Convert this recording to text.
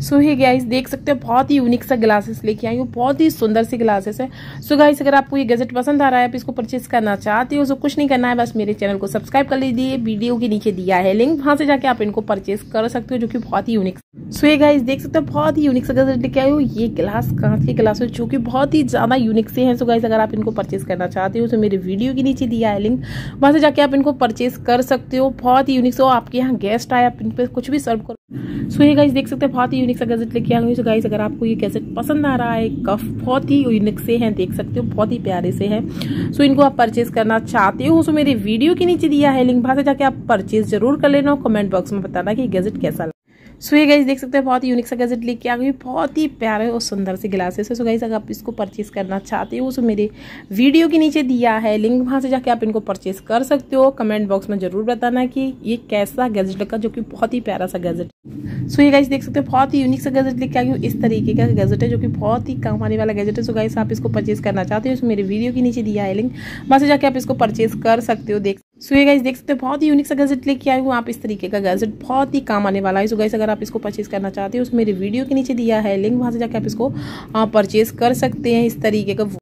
सो hey guys, देख सकते हो बहुत ही यूनिक सा ग्लासेस लेके आई हूँ। बहुत ही सुंदर सी ग्लासेस है। सो गाइस, अगर आपको ये गैजेट पसंद आ रहा है, आप इसको परचेज करना चाहते हो, तो कुछ नहीं करना है, बस मेरे चैनल को सब्सक्राइब कर लीजिए। वीडियो के नीचे दिया है लिंक, वहां से जाके आप इनको परचेज कर सकते हो, जो कि बहुत ही यूनिक। सो ये गाइस, देख सकते हो बहुत ही यूनिक सा गैजेट लेके आई हूँ। ये ग्लास कांच के ग्लासेस जो कि बहुत ही ज्यादा यूनिक से हैं। सो गाइस, अगर आप इनको परचेज करना चाहते हो तो मेरे वीडियो के नीचे दिया है लिंक, वहां से जाके आप इनको परचेज कर सकते हो। बहुत ही यूनिक। सो आपके यहाँ गेस्ट आए, आप इन पे कुछ भी सर्व करो। सो ये गाइस, देख सकते हैं बहुत ही यूनिक सा गैजेट लेके आई हूँ। सो गाइस, अगर आपको ये गैजेट पसंद आ रहा है, कफ बहुत ही यूनिक से हैं, देख सकते हो बहुत ही प्यारे से हैं। सो इनको आप परचेज करना चाहते हो तो मेरे वीडियो के नीचे दिया है लिंक, वहां से जाके आप परचेज जरूर कर लेना। कमेंट बॉक्स में बताना कि गैजेट कैसा लगा। सो ये गाइस, देख सकते हैं बहुत ही यूनिक सा गैजेट लेके आ गई। बहुत ही प्यारे और सुंदर से ग्लासेस है। सो गाइस, अगर आप इसको परचेज करना चाहते हो तो मेरे वीडियो के नीचे दिया है लिंक, वहां से जाके आप इनको परचेज कर सकते हो। कमेंट बॉक्स में जरूर बताना कि ये कैसा गैजेट लगा, जो कि बहुत ही प्यारा सा गैजेट। सो ये गाइस, देख सकते हैं बहुत ही यूनिक सा गैजेट लेके आ गई हूँ। इस तरीके का गैजेट है, जो कि बहुत ही काम आने वाला गैजेट है। सो गाइस, आप इसको परचेज करना चाहते हो तो मेरे वीडियो के नीचे दिया है लिंक, वहां से जाके आप इसको परचेज कर सकते हो। सो ये गाइस, देख सकते हो बहुत ही यूनिक सा गैजेट लेके आई हूँ। आप इस तरीके का गैजेट बहुत ही काम आने वाला है। सो गाइस, अगर आप इसको परचेज करना चाहते हो तो मेरे वीडियो के नीचे दिया है लिंक, वहां से जाके आप इसको परचेज कर सकते हैं। इस तरीके का